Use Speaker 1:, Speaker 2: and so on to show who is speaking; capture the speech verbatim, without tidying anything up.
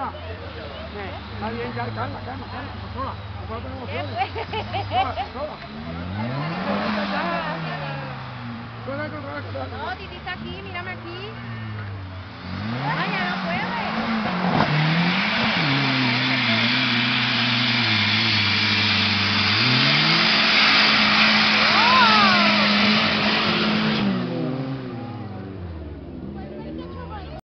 Speaker 1: sola. Está bien, ya, calma, calma, calma, sola. Sola, sola.
Speaker 2: No, Titi está aquí, mírame aquí. Vaya.